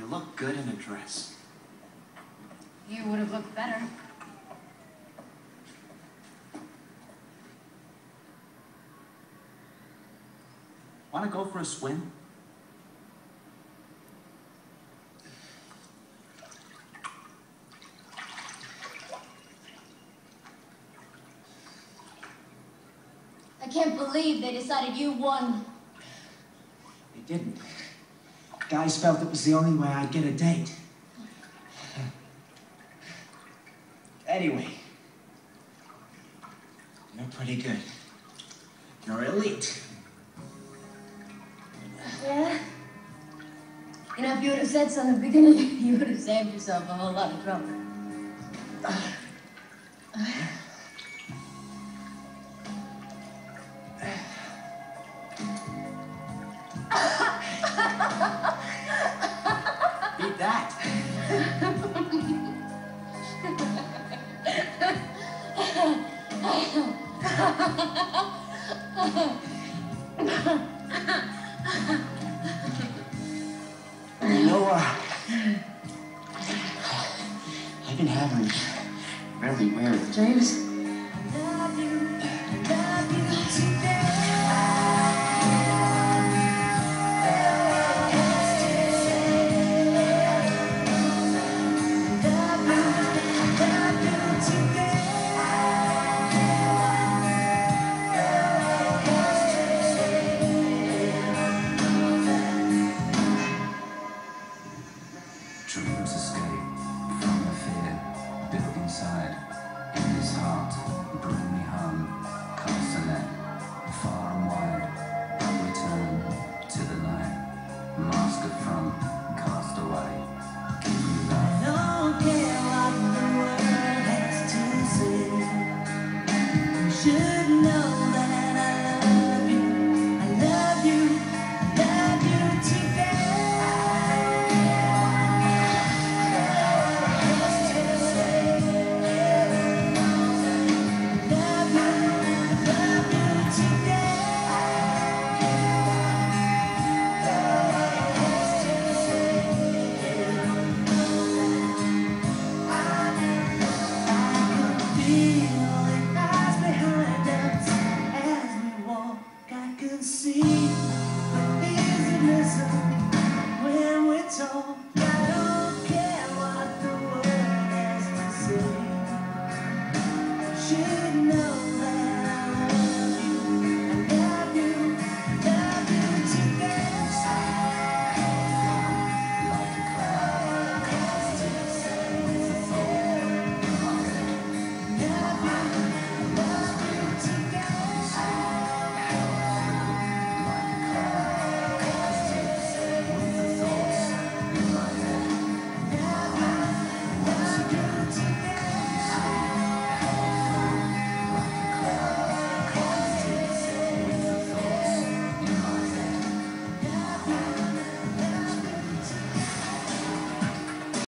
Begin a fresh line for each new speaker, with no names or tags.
look good in a dress.
You would have looked better.
Want to go for a swim?
I can't believe they decided you won.
They didn't. Guys felt it was the only way I'd get a date. Anyway, you're pretty good. You're elite.
Yeah? You know, if you would have said so in the beginning, you would have saved yourself a whole lot of trouble.
Beat that. You know, I've been having really weird dreams.
Dreams escape from the fear built inside. In his heart, bring me home, cast a net, far and wide, return to the night. Mask of front, cast away, give me love.
Don't care what the world has to say. You should know.